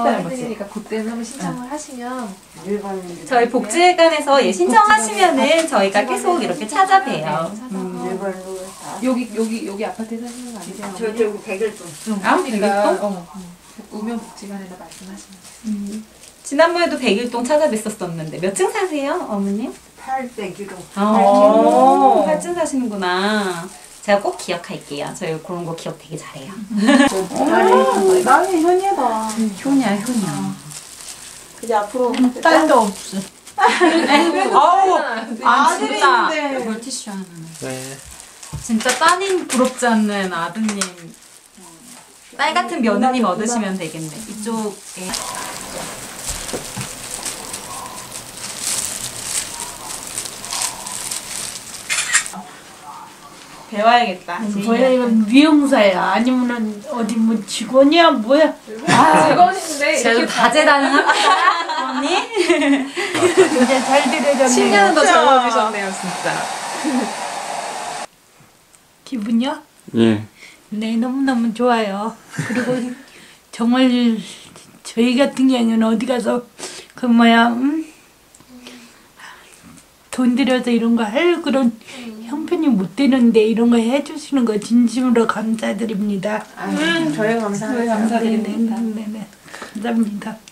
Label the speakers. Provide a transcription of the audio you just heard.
Speaker 1: 해드리니까 그때는 한번 신청을 하시면
Speaker 2: 저희 복지회관에서 예, 신청하시면은 저희가 계속 이렇게 찾아봬요.
Speaker 1: 여기 아파트에 사시는 거 아니세요?
Speaker 3: 저기 백일동.
Speaker 1: 그러니까 우면 복지관에다 말씀하시면
Speaker 2: 지난번에도 백일동 찾아뵀었었는데 몇 층 사세요, 어머님?
Speaker 3: 801호.
Speaker 2: 8층 사시는구나. 제가 꼭 기억할게요. 저희 그런 거 기억 되게 잘해요.
Speaker 4: 나는 효녀다.
Speaker 2: 효녀야.
Speaker 4: 그게 앞으로 딸도 없어.
Speaker 2: 아우,
Speaker 4: 아들인데.
Speaker 2: 물티슈 하나.
Speaker 5: 네.
Speaker 2: 진짜 따님 부럽지 않는 아드님. 딸 같은 며느님 얻으시면 되겠네. 이쪽에. 배워야겠다.
Speaker 4: 뭐야 이건 미용사야 아니면은 어디 뭐 직원이야 뭐야?
Speaker 1: 직원인데
Speaker 2: 제가 다재다능합니다. 언니.
Speaker 4: 이제 잘 들여졌네.
Speaker 1: 10년은 더 젊어지셨네요 진짜.
Speaker 4: 기분이요?
Speaker 5: 예.
Speaker 4: 네 너무너무 좋아요. 그리고 정말 저희 같은 경우는 어디 가서 그 뭐야 돈 들여서 이런 거 할 그런 형편이 못 되는데 이런 거 해주시는 거 진심으로 감사드립니다.
Speaker 1: 저희 감사합니다.
Speaker 4: 네네 감사합니다.